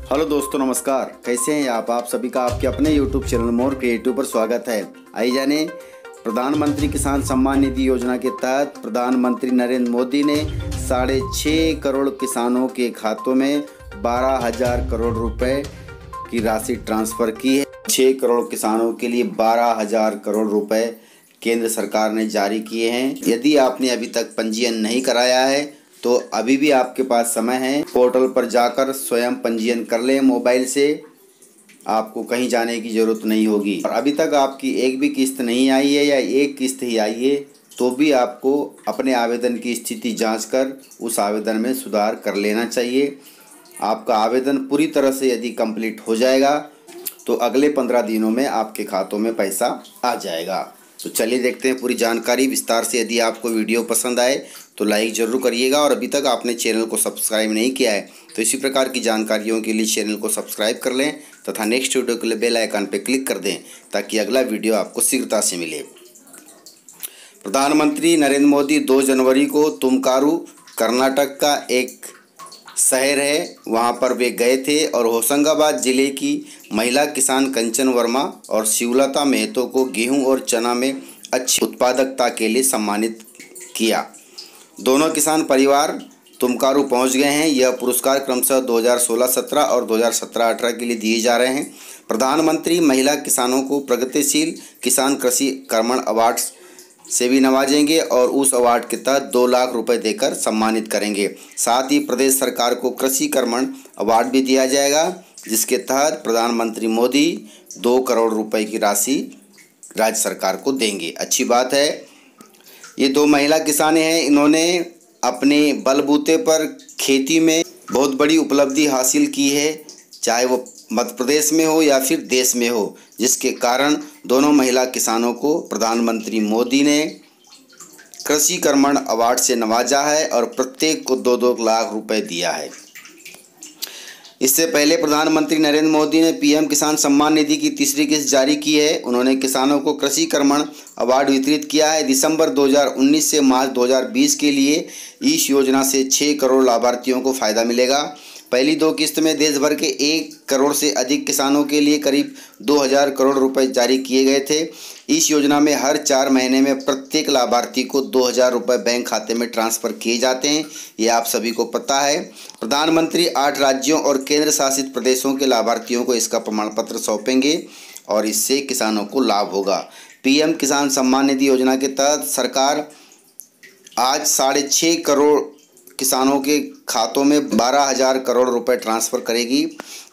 Hello दोस्तों, नमस्कार। कैसे हैं आप सभी का आपके अपने YouTube चैनल मोर क्रिएटिव पर स्वागत है। आइए जाने प्रधानमंत्री किसान सम्मान निधि योजना के तहत प्रधानमंत्री नरेंद्र मोदी ने 6.5 करोड़ किसानों के खातों में 12,000 करोड़ रुपए की राशि ट्रांसफ़र की है। 6 करोड़ किसानों के लिए 12,000 करोड़ रुपए केंद्र सरकार ने जारी किए हैं। यदि आपने अभी तक पंजीयन नहीं कराया है तो अभी भी आपके पास समय है। पोर्टल पर जाकर स्वयं पंजीयन कर लें मोबाइल से, आपको कहीं जाने की ज़रूरत नहीं होगी। और अभी तक आपकी एक भी किस्त नहीं आई है या एक किस्त ही आई है तो भी आपको अपने आवेदन की स्थिति जांचकर उस आवेदन में सुधार कर लेना चाहिए। आपका आवेदन पूरी तरह से यदि कंप्लीट हो जाएगा तो अगले 15 दिनों में आपके खातों में पैसा आ जाएगा। तो चलिए देखते हैं पूरी जानकारी विस्तार से। यदि आपको वीडियो पसंद आए तो लाइक ज़रूर करिएगा और अभी तक आपने चैनल को सब्सक्राइब नहीं किया है तो इसी प्रकार की जानकारियों के लिए चैनल को सब्सक्राइब कर लें तथा नेक्स्ट वीडियो के लिए बेल आइकन पर क्लिक कर दें ताकि अगला वीडियो आपको शीघ्रता से मिले। प्रधानमंत्री नरेंद्र मोदी 2 जनवरी को तुमकारू, कर्नाटक का एक शहर है, वहां पर वे गए थे और होशंगाबाद जिले की महिला किसान कंचन वर्मा और शिवलता मेहतो को गेहूं और चना में अच्छी उत्पादकता के लिए सम्मानित किया। दोनों किसान परिवार तुमकारू पहुंच गए हैं। यह पुरस्कार क्रमशः 2016-17 और 2017-18 के लिए दिए जा रहे हैं। प्रधानमंत्री महिला किसानों को प्रगतिशील किसान कृषि कर्मण अवार्ड से भी नवाजेंगे और उस अवार्ड के तहत 2 लाख रुपए देकर सम्मानित करेंगे। साथ ही प्रदेश सरकार को कृषि कर्मण अवार्ड भी दिया जाएगा जिसके तहत प्रधानमंत्री मोदी 2 करोड़ रुपए की राशि राज्य सरकार को देंगे। अच्छी बात है। ये 2 महिला किसानें हैं, इन्होंने अपने बलबूते पर खेती में बहुत बड़ी उपलब्धि हासिल की है, चाहे वो मध्य प्रदेश में हो या फिर देश में हो, जिसके कारण दोनों महिला किसानों को प्रधानमंत्री मोदी ने कृषि कर्मण अवार्ड से नवाजा है और प्रत्येक को 2-2 लाख रुपए दिया है। इससे पहले प्रधानमंत्री नरेंद्र मोदी ने पीएम किसान सम्मान निधि की तीसरी किस्त जारी की है। उन्होंने किसानों को कृषि कर्मण अवार्ड वितरित किया है। दिसंबर 2019 से मार्च 2020 के लिए इस योजना से 6 करोड़ लाभार्थियों को फ़ायदा मिलेगा। पहली 2 किस्त में देश भर के 1 करोड़ से अधिक किसानों के लिए करीब 2,000 करोड़ रुपए जारी किए गए थे। इस योजना में हर 4 महीने में प्रत्येक लाभार्थी को 2,000 रुपए बैंक खाते में ट्रांसफ़र किए जाते हैं। ये आप सभी को पता है। प्रधानमंत्री 8 राज्यों और केंद्र शासित प्रदेशों के लाभार्थियों को इसका प्रमाण पत्र सौंपेंगे और इससे किसानों को लाभ होगा। पीएम किसान सम्मान निधि योजना के तहत सरकार आज 6.5 करोड़ किसानों के खातों में 12,000 करोड़ रुपए ट्रांसफ़र करेगी।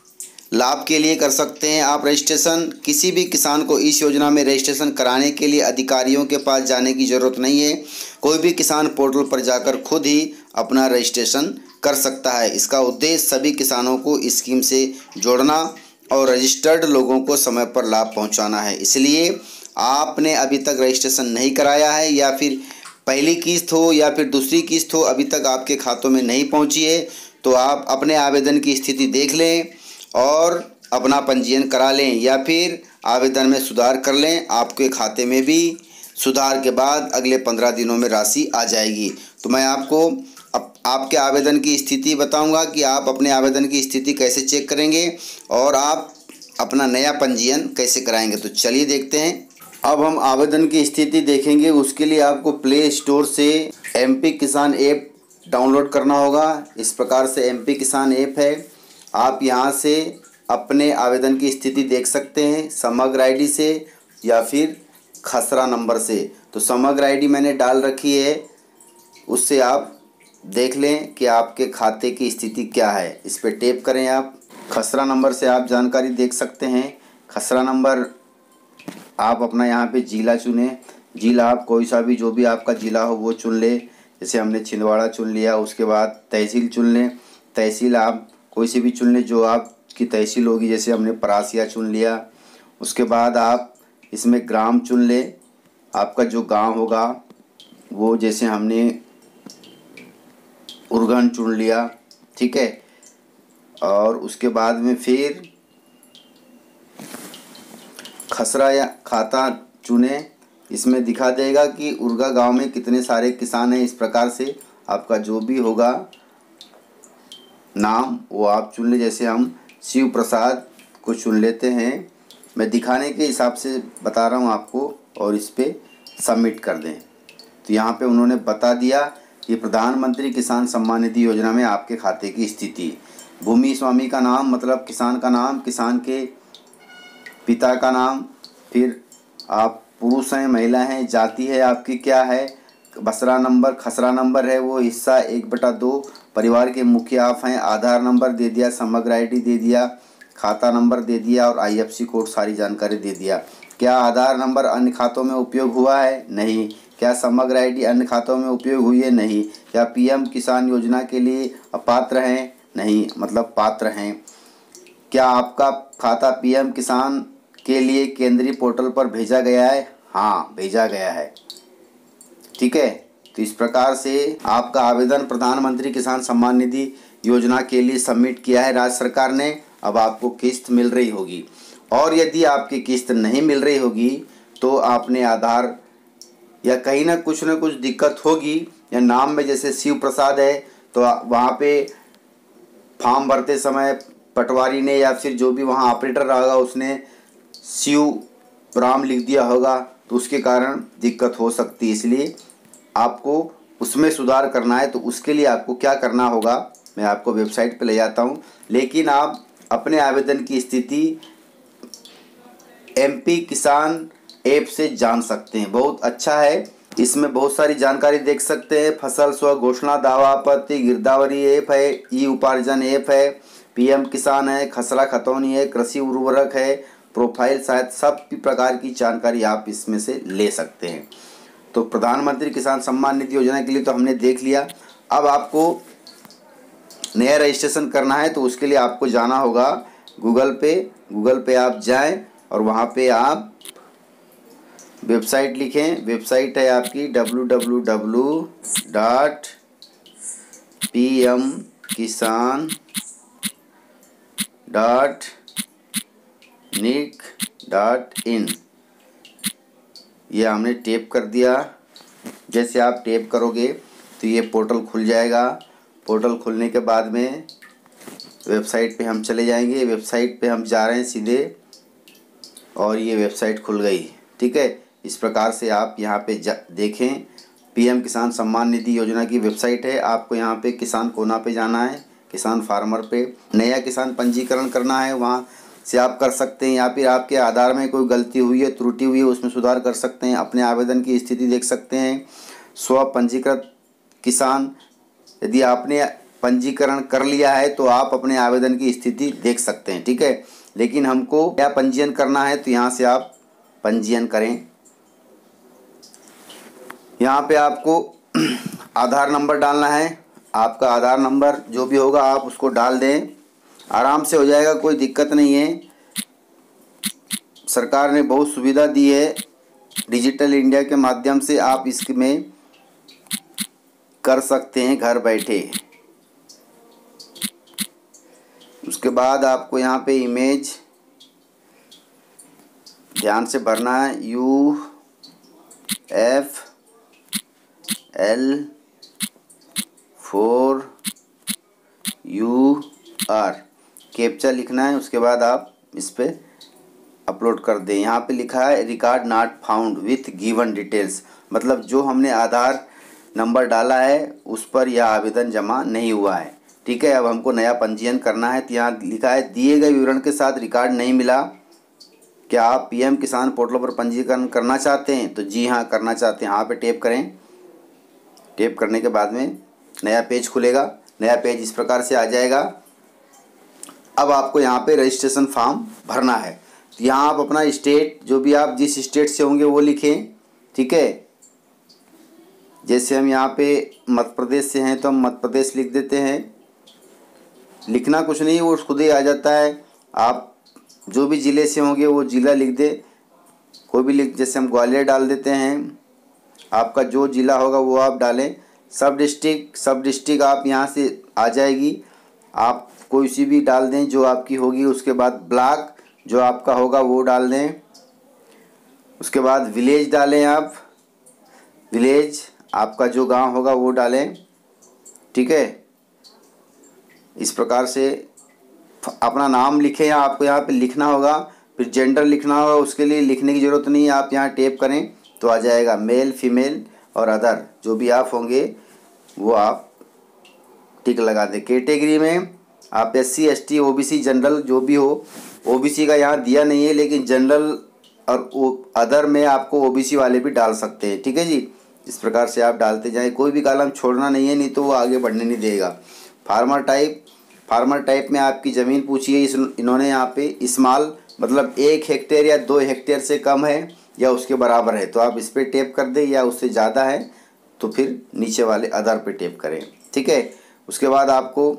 लाभ के लिए कर सकते हैं आप रजिस्ट्रेशन। किसी भी किसान को इस योजना में रजिस्ट्रेशन कराने के लिए अधिकारियों के पास जाने की ज़रूरत नहीं है। कोई भी किसान पोर्टल पर जाकर खुद ही अपना रजिस्ट्रेशन कर सकता है। इसका उद्देश्य सभी किसानों को स्कीम से जोड़ना और रजिस्टर्ड लोगों को समय पर लाभ पहुँचाना है। इसलिए आपने अभी तक रजिस्ट्रेशन नहीं कराया है या फिर पहली किस्त हो या फिर दूसरी किस्त हो अभी तक आपके खातों में नहीं पहुंची है तो आप अपने आवेदन की स्थिति देख लें और अपना पंजीयन करा लें या फिर आवेदन में सुधार कर लें। आपके खाते में भी सुधार के बाद अगले 15 दिनों में राशि आ जाएगी। तो मैं आपको आपके आवेदन की स्थिति बताऊंगा कि आप अपने आवेदन की स्थिति कैसे चेक करेंगे और आप अपना नया पंजीयन कैसे कराएंगे। तो चलिए देखते हैं। अब हम आवेदन की स्थिति देखेंगे। उसके लिए आपको प्ले स्टोर से MP किसान ऐप डाउनलोड करना होगा। इस प्रकार से MP किसान ऐप है। आप यहां से अपने आवेदन की स्थिति देख सकते हैं समग्र ID से या फिर खसरा नंबर से। तो समग्र ID मैंने डाल रखी है, उससे आप देख लें कि आपके खाते की स्थिति क्या है। इस पर टैप करें आप। खसरा नंबर से आप जानकारी देख सकते हैं। खसरा नंबर आप अपना यहाँ पे ज़िला चुने। ज़िला आप कोई सा भी, जो भी आपका ज़िला हो वो चुन ले। जैसे हमने छिंदवाड़ा चुन लिया। उसके बाद तहसील चुन लें। तहसील आप कोई सी भी चुन लें जो आपकी तहसील होगी। जैसे हमने परासिया चुन लिया। उसके बाद आप इसमें ग्राम चुन लें। आपका जो गांव होगा वो, जैसे हमने उरगन चुन लिया, ठीक है। और उसके बाद में फिर खसरा या खाता चुने। इसमें दिखा देगा कि उरगा गांव में कितने सारे किसान हैं। इस प्रकार से आपका जो भी होगा नाम वो आप चुन ले। जैसे हम शिव प्रसाद को चुन लेते हैं। मैं दिखाने के हिसाब से बता रहा हूँ आपको, और इस पर सबमिट कर दें। तो यहाँ पे उन्होंने बता दिया कि प्रधानमंत्री किसान सम्मान निधि योजना में आपके खाते की स्थिति। भूमि स्वामी का नाम मतलब किसान का नाम, किसान के पिता का नाम, फिर आप पुरुष हैं महिला हैं, जाति है आपकी क्या है, बसरा नंबर खसरा नंबर है वो हिस्सा 1/2, परिवार के मुखिया आप हैं, आधार नंबर दे दिया, समग्र आईडी दे दिया, खाता नंबर दे दिया और आईएफएससी कोड सारी जानकारी दे दिया। क्या आधार नंबर अन्य खातों में उपयोग हुआ है? नहीं। क्या समग्र आईडी अन्य खातों में उपयोग हुई है? नहीं। क्या पीएम किसान योजना के लिए अपात्र हैं? नहीं, मतलब पात्र हैं। क्या आपका खाता पीएम किसान के लिए केंद्रीय पोर्टल पर भेजा गया है? हाँ, भेजा गया है। ठीक है, तो इस प्रकार से आपका आवेदन प्रधानमंत्री किसान सम्मान निधि योजना के लिए सबमिट किया है राज्य सरकार ने। अब आपको किस्त मिल रही होगी, और यदि आपकी किस्त नहीं मिल रही होगी तो आपने आधार या कहीं ना कुछ दिक्कत होगी, या नाम में जैसे शिव प्रसाद है तो वहाँ पे फॉर्म भरते समय पटवारी ने या फिर जो भी वहाँ ऑपरेटर रहेगा उसने शिव राम लिख दिया होगा, तो उसके कारण दिक्कत हो सकती है। इसलिए आपको उसमें सुधार करना है। तो उसके लिए आपको क्या करना होगा, मैं आपको वेबसाइट पे ले जाता हूँ, लेकिन आप अपने आवेदन की स्थिति एमपी किसान ऐप से जान सकते हैं। बहुत अच्छा है, इसमें बहुत सारी जानकारी देख सकते हैं। फसल स्व घोषणा, दावा आपत्ति, गिरदावरी ऐप है, ई उपार्जन ऐप है, पीएम किसान है, खसरा खतौनी है, कृषि उर्वरक है, प्रोफाइल शायद, सब प्रकार की जानकारी आप इसमें से ले सकते हैं। तो प्रधानमंत्री किसान सम्मान निधि योजना के लिए तो हमने देख लिया। अब आपको नया रजिस्ट्रेशन करना है तो उसके लिए आपको जाना होगा गूगल पे आप जाएं और वहाँ पे आप वेबसाइट लिखें। वेबसाइट है आपकी www.pmkisan.nic.in। ये हमने टैप कर दिया। जैसे आप टैप करोगे तो ये पोर्टल खुल जाएगा। पोर्टल खुलने के बाद में वेबसाइट पे हम चले जाएंगे। वेबसाइट पे हम जा रहे हैं सीधे, और ये वेबसाइट खुल गई। ठीक है, इस प्रकार से आप यहाँ पे देखें, पीएम किसान सम्मान निधि योजना की वेबसाइट है। आपको यहाँ पे किसान कोना पे जाना है, किसान फार्मर पे नया किसान पंजीकरण करना है, वहाँ से आप कर सकते हैं। या फिर आपके आधार में कोई गलती हुई है, त्रुटि हुई है, उसमें सुधार कर सकते हैं। अपने आवेदन की स्थिति देख सकते हैं। स्व पंजीकृत किसान, यदि आपने पंजीकरण कर लिया है तो आप अपने आवेदन की स्थिति देख सकते हैं। ठीक है, लेकिन हमको क्या पंजीयन करना है तो यहाँ से आप पंजीयन करें। यहाँ पे आपको आधार नंबर डालना है। आपका आधार नंबर जो भी होगा आप उसको डाल दें, आराम से हो जाएगा, कोई दिक्कत नहीं है। सरकार ने बहुत सुविधा दी है, डिजिटल इंडिया के माध्यम से आप इसमें कर सकते हैं घर बैठे। उसके बाद आपको यहाँ पे इमेज ध्यान से भरना है, UFL4UR कैप्चा लिखना है। उसके बाद आप इस पर अपलोड कर दें। यहाँ पे लिखा है record not found with given details, मतलब जो हमने आधार नंबर डाला है उस पर यह आवेदन जमा नहीं हुआ है। ठीक है, अब हमको नया पंजीयन करना है। तो यहाँ लिखा है दिए गए विवरण के साथ रिकॉर्ड नहीं मिला, क्या आप पीएम किसान पोर्टल पर पंजीकरण करना चाहते हैं? तो जी हाँ, करना चाहते हैं। यहाँ पे टैप करें। टैप करने के बाद में नया पेज खुलेगा। नया पेज इस प्रकार से आ जाएगा। अब आपको यहाँ पे रजिस्ट्रेशन फॉर्म भरना है। तो यहाँ आप अपना स्टेट, जो भी आप जिस स्टेट से होंगे वो लिखें। ठीक है, जैसे हम यहाँ पे मध्य प्रदेश से हैं तो हम मध्य प्रदेश लिख देते हैं। लिखना कुछ नहीं, वो खुद ही आ जाता है। आप जो भी ज़िले से होंगे वो ज़िला लिख दे, कोई भी लिख, जैसे हम ग्वालियर डाल देते हैं। आपका जो ज़िला होगा वो आप डालें। सब डिस्ट्रिक्ट आप यहाँ से आ जाएगी, आप कोई सी भी डाल दें जो आपकी होगी। उसके बाद ब्लॉक जो आपका होगा वो डाल दें। उसके बाद विलेज डालें, आप विलेज आपका जो गांव होगा वो डालें। ठीक है, इस प्रकार से अपना नाम लिखें, आपको यहाँ पे लिखना होगा, फिर जेंडर लिखना होगा। उसके लिए लिखने की ज़रूरत नहीं है, आप यहाँ टैप करें तो आ जाएगा। मेल, फीमेल और अदर जो भी आप होंगे वो आप टिक लगा दें। कैटेगरी में आप SC ST OBC जनरल जो भी हो, OBC का यहाँ दिया नहीं है, लेकिन जनरल और अदर में आपको OBC वाले भी डाल सकते हैं। ठीक है जी, इस प्रकार से आप डालते जाएं, कोई भी कॉलम छोड़ना नहीं है, नहीं तो वो आगे बढ़ने नहीं देगा। फार्मर टाइप में आपकी ज़मीन पूछी है, इन्होंने यहाँ पे स्मॉल मतलब 1 हेक्टेयर या 2 हेक्टेयर से कम है या उसके बराबर है तो आप इस पर टैप कर दें, या उससे ज़्यादा है तो फिर नीचे वाले अदर पे टैप करें। ठीक है, उसके बाद आपको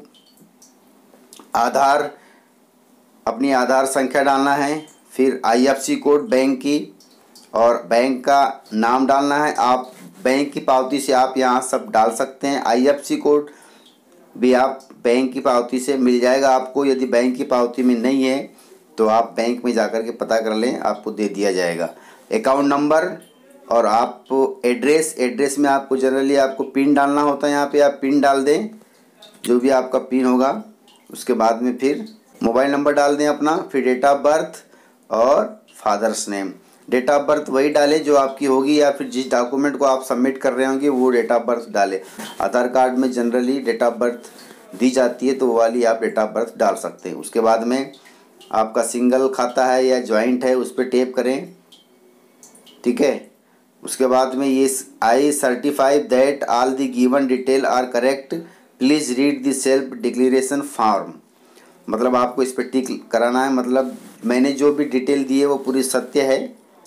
अपनी आधार संख्या डालना है, फिर IFSC कोड बैंक की और बैंक का नाम डालना है। आप बैंक की पावती से आप यहाँ सब डाल सकते हैं। IFSC कोड भी आप बैंक की पावती से मिल जाएगा आपको। यदि बैंक की पावती में नहीं है तो आप बैंक में जाकर के पता कर लें, आपको दे दिया जाएगा। अकाउंट नंबर और आप एड्रेस में आपको जनरली आपको पिन डालना होता है, यहाँ पे आप पिन डाल दें जो भी आपका पिन होगा। उसके बाद में फिर मोबाइल नंबर डाल दें अपना, फिर डेट ऑफ बर्थ और father's name. Date of birth वही डालें जो आपकी होगी, या फिर जिस डॉक्यूमेंट को आप सबमिट कर रहे होंगे वो डेट ऑफ बर्थ डालें। आधार कार्ड में जनरली डेट ऑफ बर्थ दी जाती है तो वो वाली आप डेट ऑफ बर्थ डाल सकते हैं। उसके बाद में आपका सिंगल खाता है या जॉइंट है उस पर टैप करें। ठीक है, उसके बाद में ये I certify that all the given detail are correct, please read the self declaration form. मतलब आपको इस पर टिक कराना है, मतलब मैंने जो भी डिटेल दी है वो पूरी सत्य है।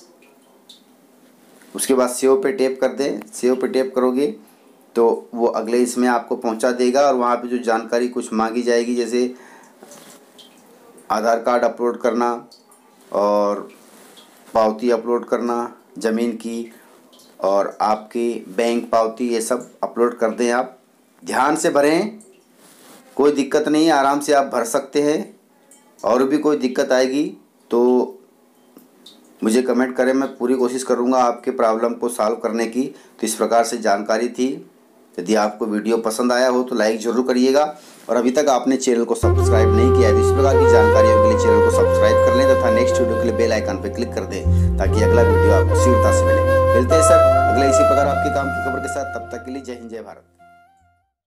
उसके बाद सेव पे टैप कर दें। सेव पे टैप करोगे तो वो अगले इसमें आपको पहुंचा देगा, और वहाँ पे जो जानकारी कुछ मांगी जाएगी जैसे आधार कार्ड अपलोड करना और पावती अपलोड करना ज़मीन की, और आपकी बैंक पावती, ये सब अपलोड कर दें। आप ध्यान से भरें, कोई दिक्कत नहीं है, आराम से आप भर सकते हैं। और भी कोई दिक्कत आएगी तो मुझे कमेंट करें, मैं पूरी कोशिश करूंगा आपके प्रॉब्लम को सॉल्व करने की। तो इस प्रकार से जानकारी थी। यदि आपको वीडियो पसंद आया हो तो लाइक ज़रूर करिएगा, और अभी तक आपने चैनल को सब्सक्राइब नहीं किया है तो इस प्रकार की जानकारियों के लिए चैनल को सब्सक्राइब कर लें तथा नेक्स्ट वीडियो के लिए बेल आइकन पर क्लिक कर दें ताकि अगला वीडियो आपको शीघ्रता से मिले। मिलते हैं सर अगले इसी प्रकार आपके काम की खबर के साथ, तब तक के लिए जय हिंद जय भारत।